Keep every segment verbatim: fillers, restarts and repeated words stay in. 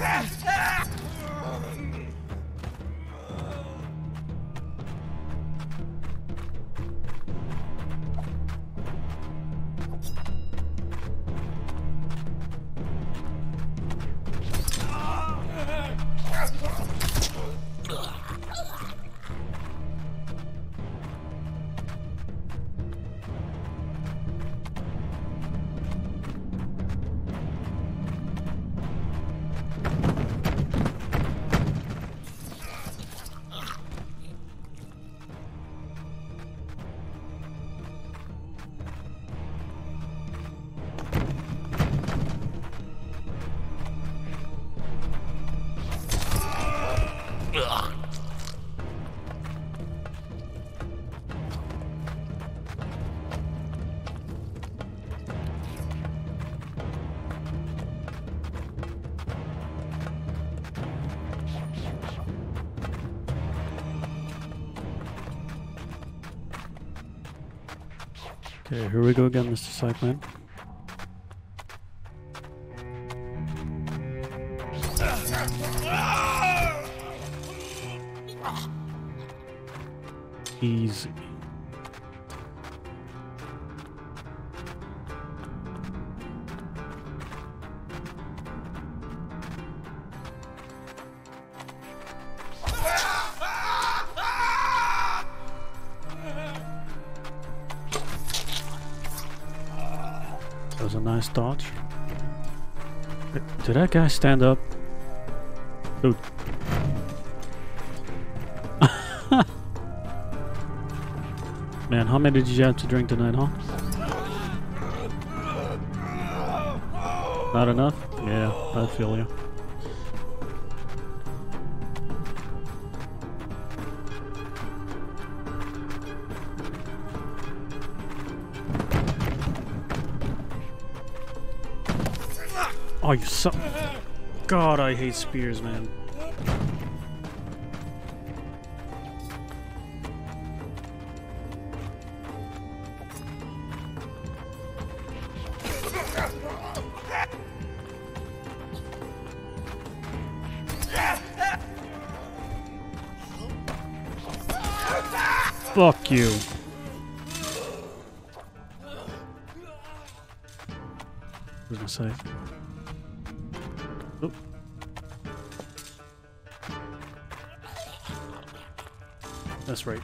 Okay, here we go again, Mister Cyclone. Easy. That was a nice dodge. Did that guy stand up? Dude. Man, how many did you have to drink tonight, huh? Not enough? Yeah, I feel you. Oh, you suck. God, I hate spears, man. Fuck you. Who's gonna say? Oop. That's right.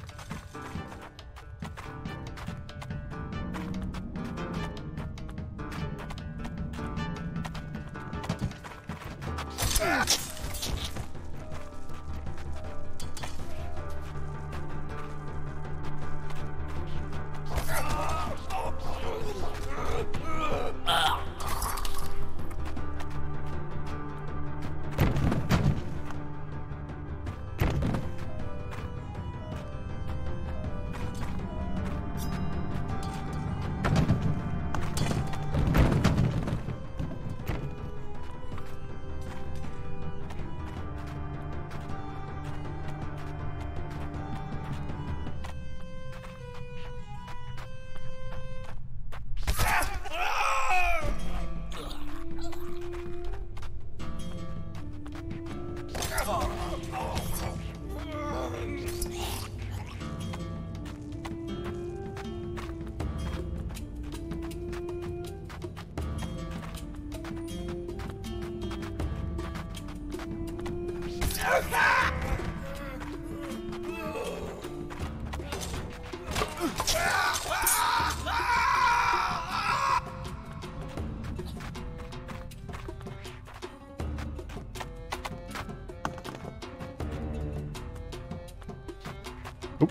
Oop.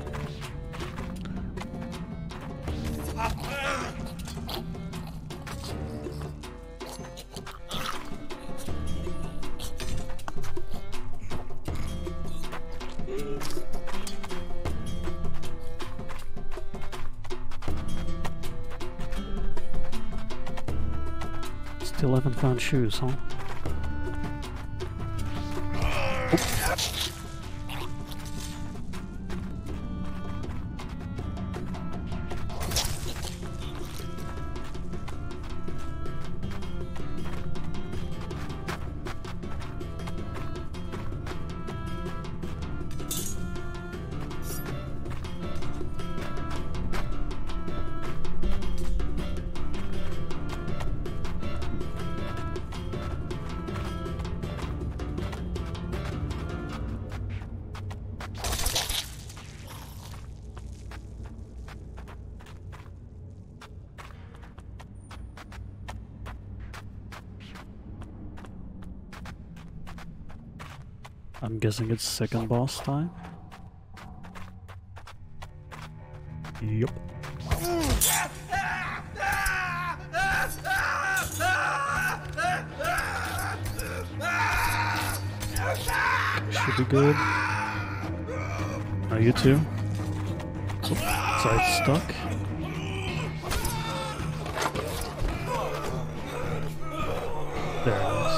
Still haven't found shoes, huh? I'm guessing it's second boss time. Yup. Should be good. Are you too? Oh, side stuck. There it is.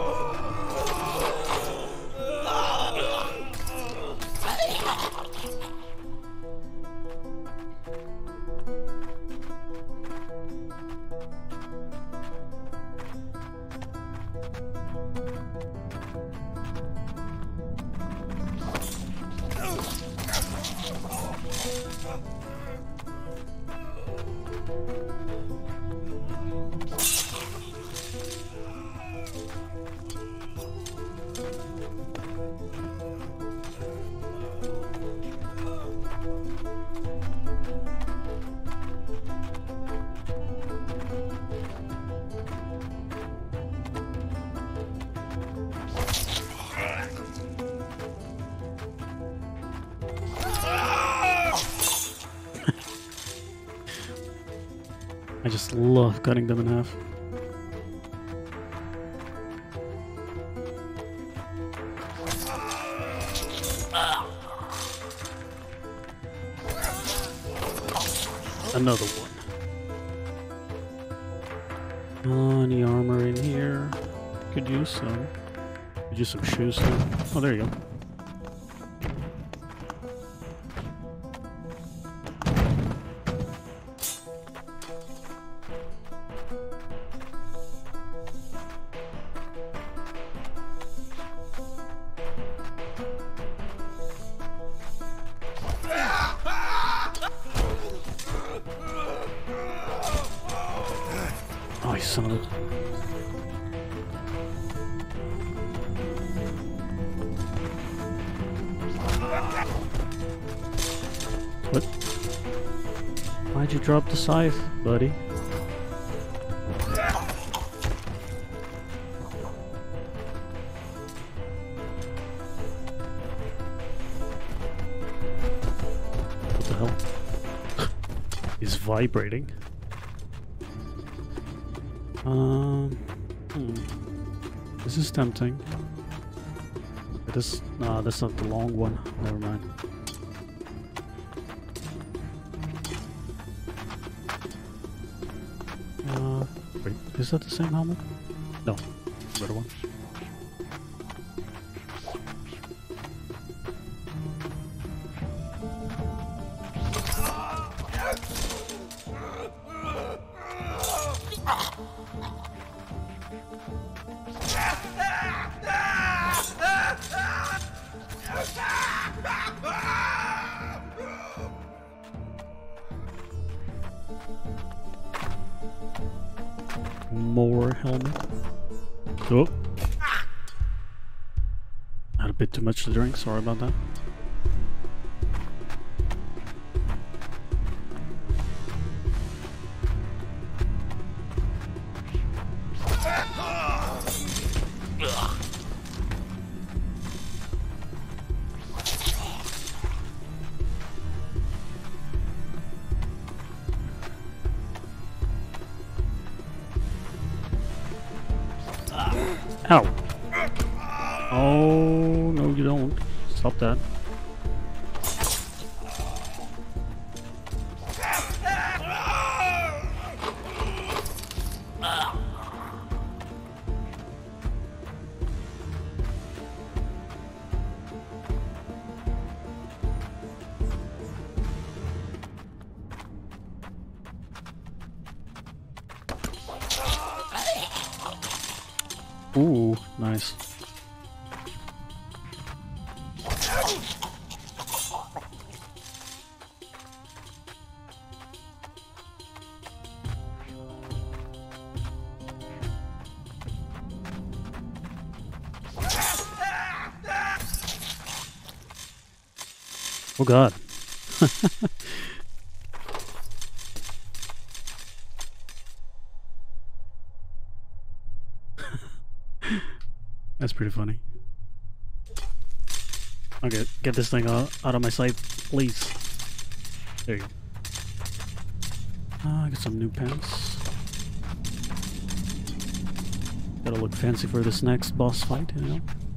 I just love cutting them in half. Another one. Oh, any armor in here? Could use some. Could use some shoes too. Oh, there you go. Oh, you son of a... What? Why'd you drop the scythe, buddy? What the hell? He's vibrating. Um, hmm. This is tempting. It is. Nah, that's not the long one. Never mind. Uh, wait, is that the same helmet? No, better one. More helmet. Oh, had a bit too much to drink. Sorry about that. Ow! Oh, no you don't. Stop that. Ooh, nice. Oh god. That's pretty funny. Okay, get this thing out, out of my sight, please. There you go. Uh, get some new pants. Gotta look fancy for this next boss fight, you know?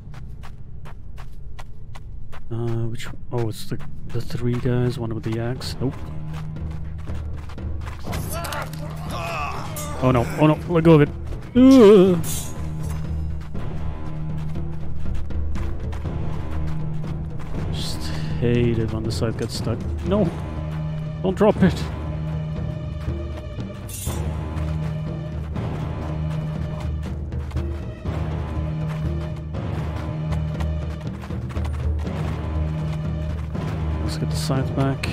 Uh, which... Oh, it's the, the three guys, one with the axe. Nope. Oh no, oh no, let go of it. Ugh. Just hate it when the side gets stuck. No! Don't drop it! Let's get the sides back.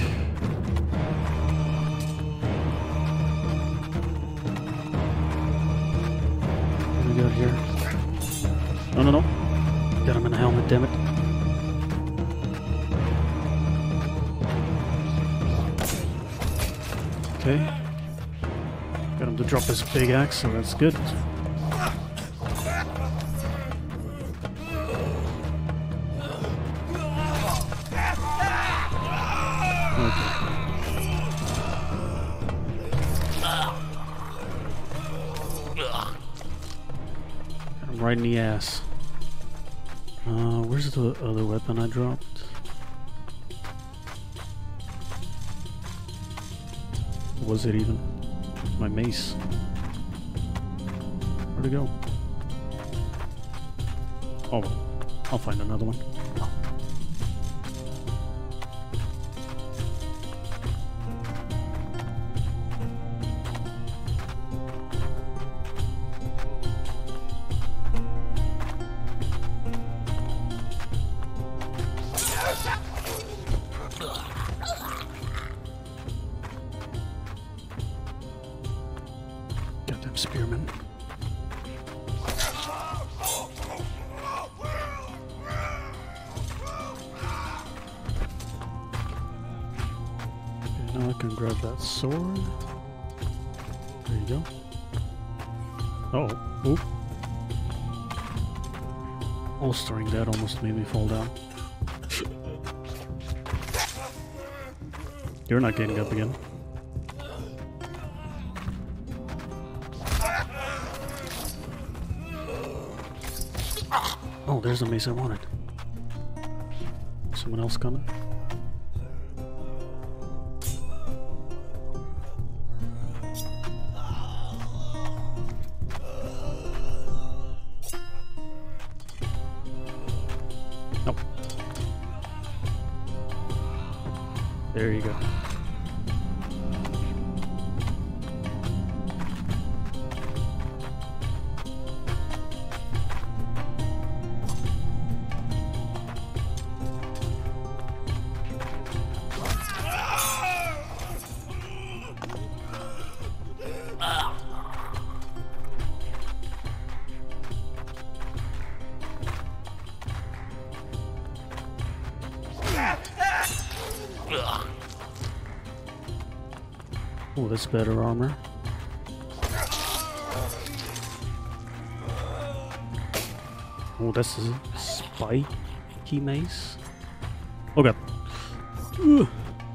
What do we got here? No, no, no. Got him in a helmet, damn it. Okay. Got him to drop his big axe, so that's good. Right in the ass. Uh, where's the other weapon I dropped? What was it even? My mace. Where'd it go? Oh well, I'll find another one. Goddamn spearman. Okay, now I can grab that sword. There you go. Uh oh. Oop. Holstering that almost made me fall down. You're not getting up again. Oh, there's the mace I wanted. Someone else coming? Nope. There you go. Oh, that's better armor. Oh, that's a spiky mace. Okay. Ugh.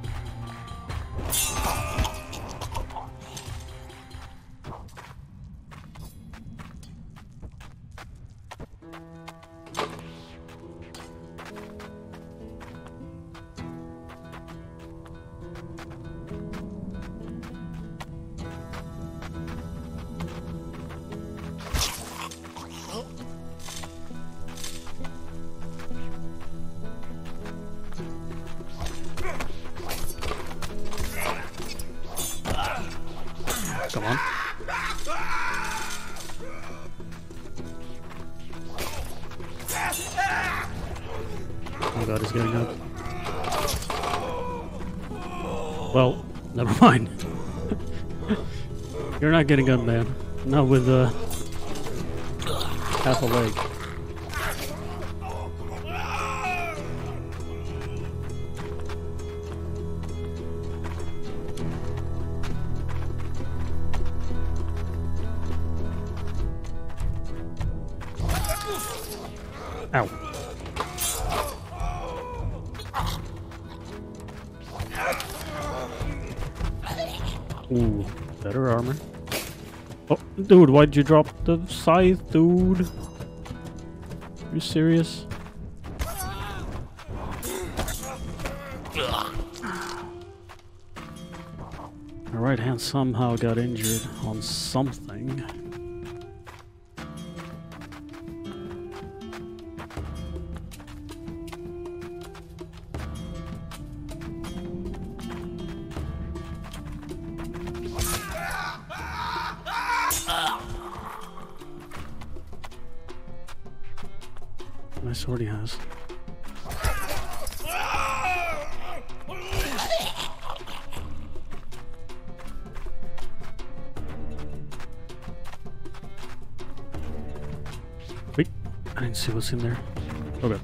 Come on. Oh god, he's getting up. Well, never mind. You're not getting up, man. Not with uh, half a leg. Ow. Ooh, better armor. Oh, dude, why'd you drop the scythe, dude? Are you serious? My right hand somehow got injured on something. My sword he has. Wait, I didn't see what's in there. Okay.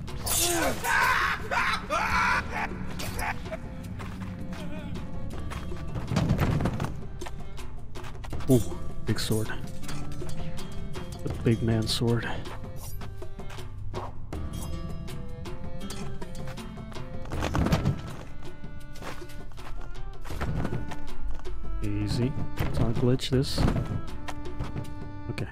Ooh, big sword. The big man sword. Easy. Let's not glitch this. Okay.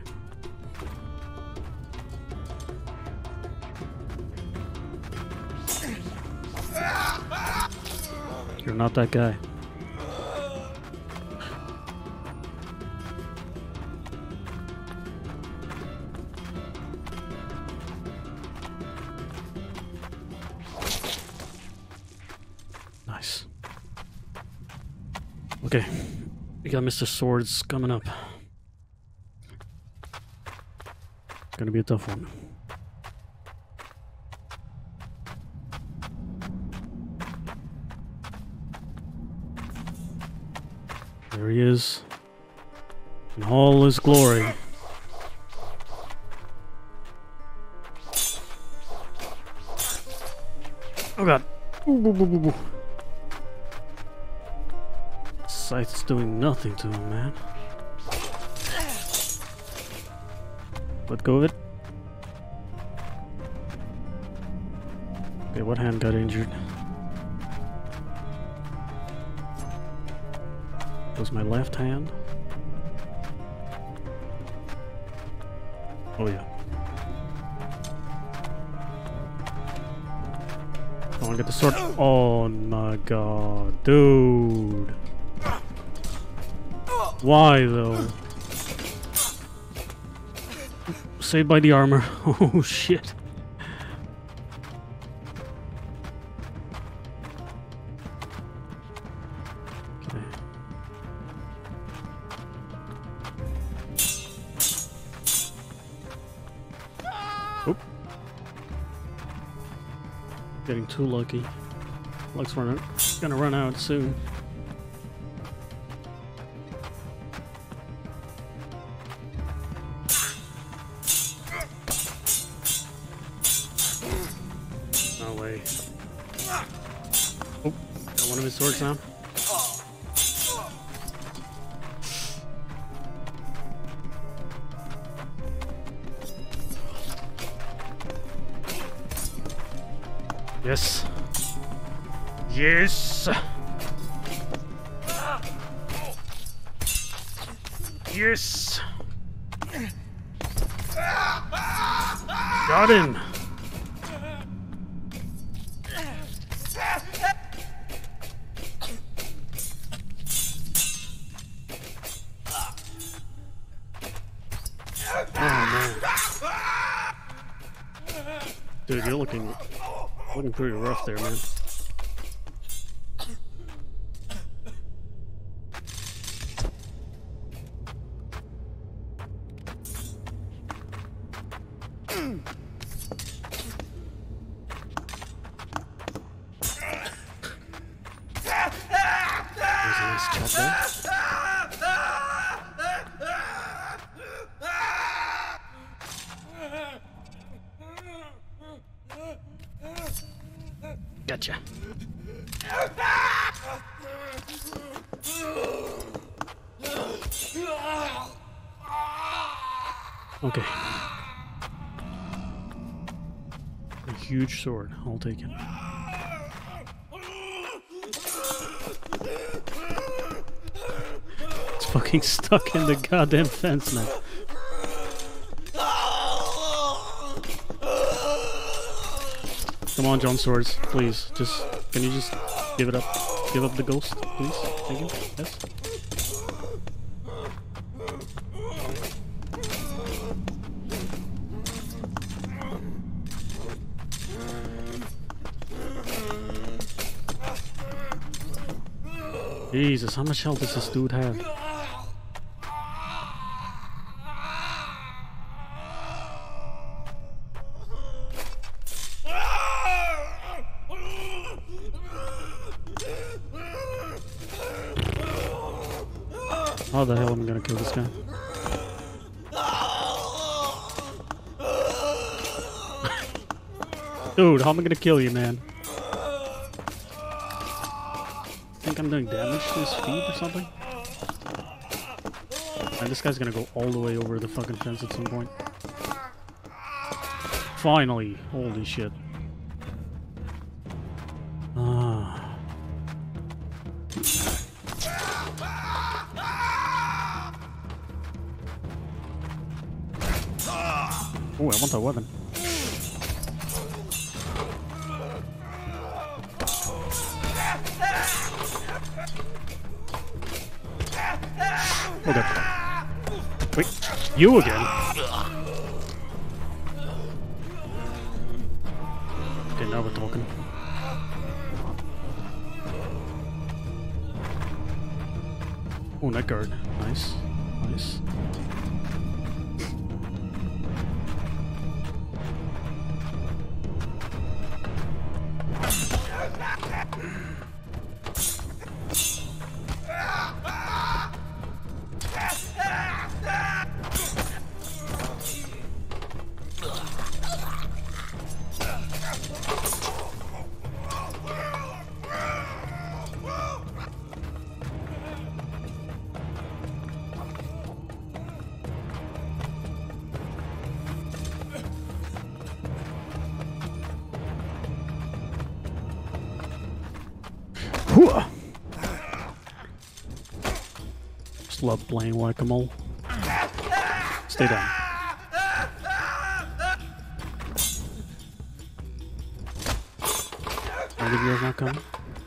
You're not that guy. Nice. Okay. We got Mister Swords coming up. Gonna be a tough one. There he is. In all his glory. Oh god. Ooh, ooh, ooh, ooh, ooh. Scythe's doing nothing to him, man. Let go of it. Okay, what hand got injured? Was my left hand? Oh yeah. I want to get the sword. Oh my god, dude. Why though? Saved by the armor. Oh shit. Okay. Oop. Getting too lucky. Luck's running. Gonna run out soon. No way. Oh, got one of his swords now. Yes. Yes. Yes. Got him. Oh man. Dude, you're looking looking pretty rough there, man. There's a nice chop there. Gotcha. Okay. A huge sword. I'll take it. fucking stuck in the goddamn fence, man. Come on, John Swords, please. Just, can you just give it up? Give up the ghost, please? Thank you. Yes? Jesus, how much health does this dude have? How the hell am I gonna kill this guy? Dude, how am I gonna kill you, man? Think I'm doing damage to his feet or something? And this guy's gonna go all the way over the fucking fence at some point. Finally! Holy shit. Ah. Oh, I want that weapon. Okay. Wait, you again? Okay, now we're talking. Oh, neck guard. Nice. Nice. Just love playing whack-a-mole. Stay down. Are the girls not coming?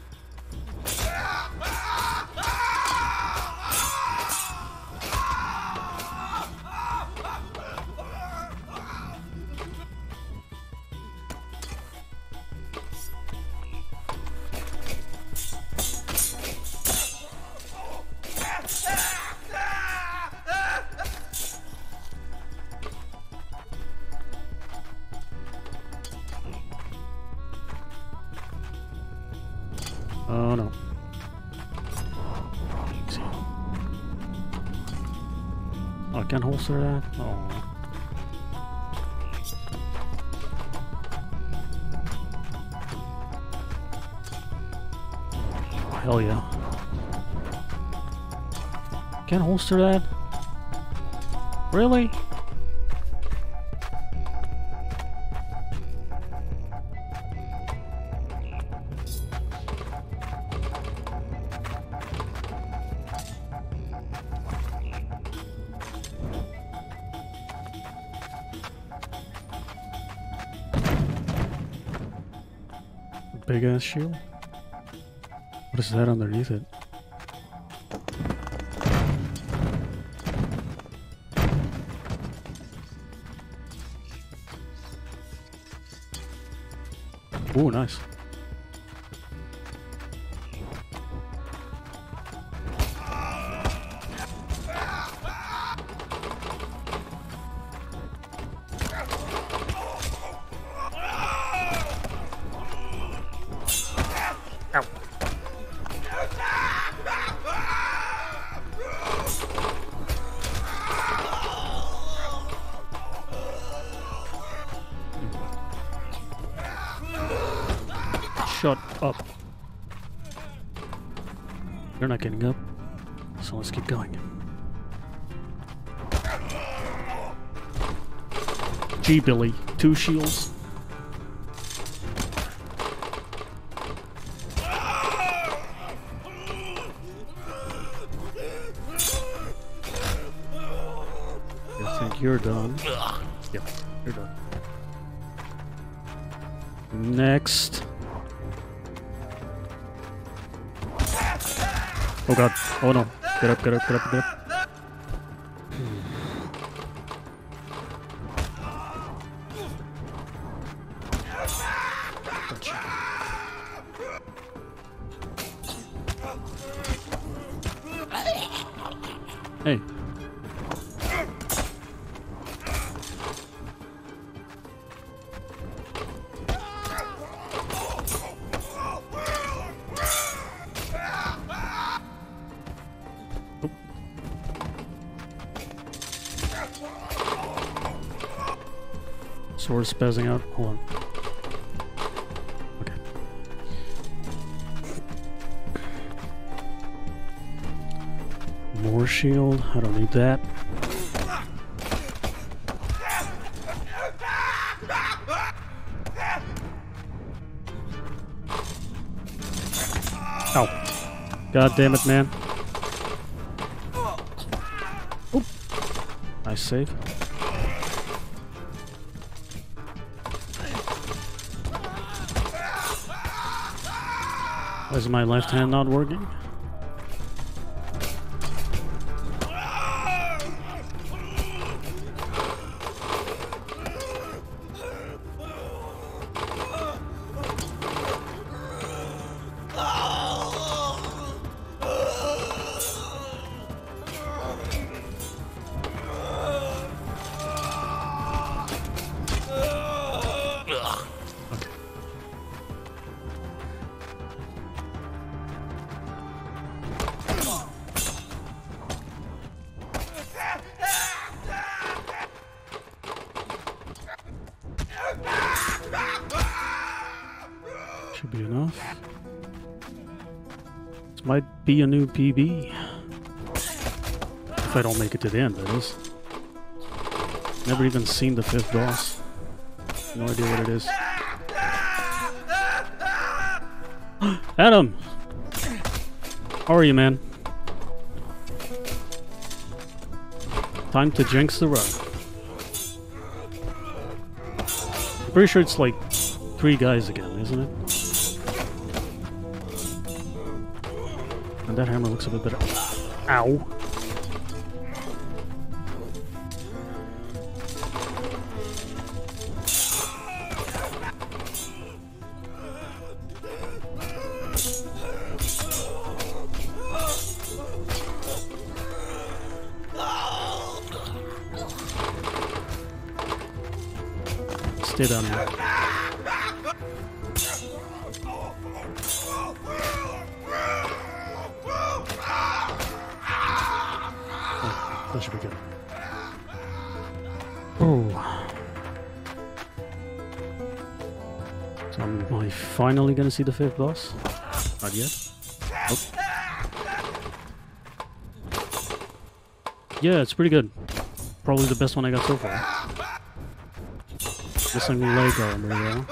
Oh no. Easy. Oh, I can't holster that? Oh. Oh, hell yeah. Can't holster that? Really? Big ass shield? What is that underneath it? Ooh, nice. Shut up. You're not getting up, so let's keep going. Gee, Billy, two shields. think you're done. Yep, you're done. Next. Oh god. Oh no. Get up, get up, get up, get up. Hey. Sword spazzing out. Hold on. Okay. More shield. I don't need that. Ow. God damn it, man. Oop. Nice save. Why is my left hand not working? Should be enough. This might be a new P B. If I don't make it to the end, that is. Never even seen the fifth boss. No idea what it is. Adam! How are you, man? Time to jinx the run. I'm pretty sure it's like three guys again, isn't it? And that hammer looks a bit better. Ow! Stay down there. Oh, that should be good. Oh. So am I finally gonna see the fifth boss? Not yet. Nope. Yeah, it's pretty good. Probably the best one I got so far. Missing leg armor though.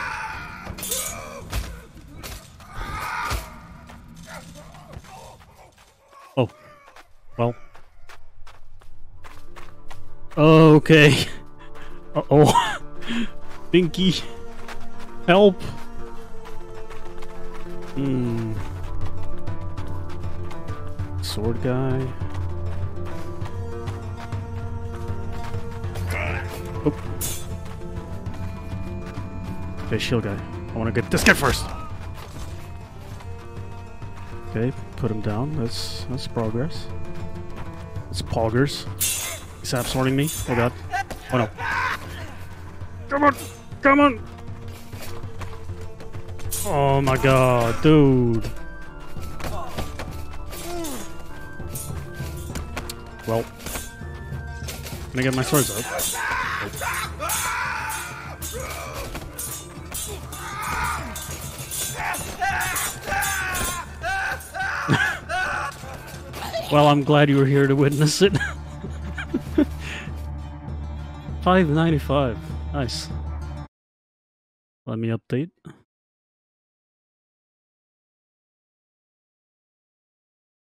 Oh. Well. Okay. Uh-oh. Pinky. Help. Hmm. Sword guy. Oh. Okay, shield guy. I want to get this guy first. Okay, put him down. That's that's progress. It's poggers. He's absorbing me. Oh god. Oh no. Come on! Come on! Oh my god, dude. Well. Can I get my swords out? Well, I'm glad you were here to witness it. five ninety-five. Nice. Let me update.